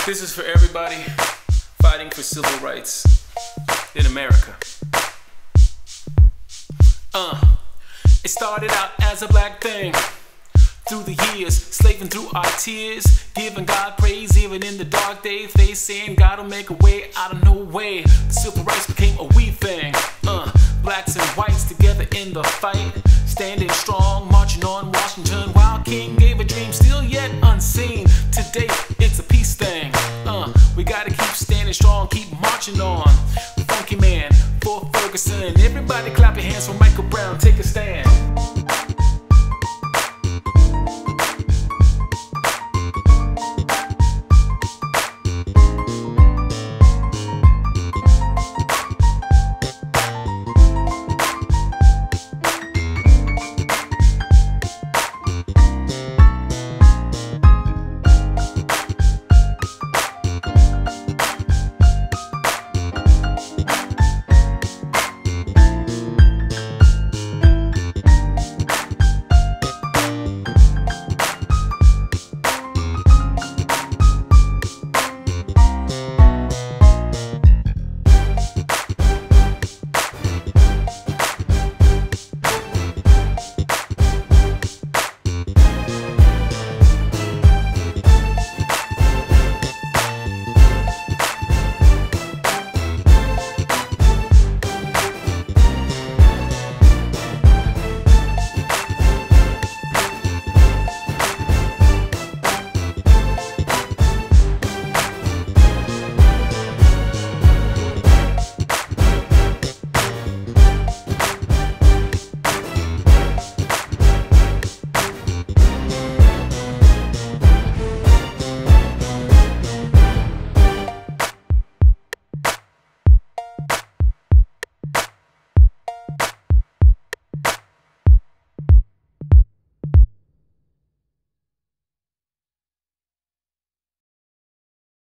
This is for everybody fighting for civil rights in America. It started out as a black thing. Through the years, slaving through our tears, giving God praise even in the dark days. They saying God will make a way out of no way. Civil rights became a we thing. Blacks and whites together in the fight, standing strong, marching on Washington while King gave a dream still yet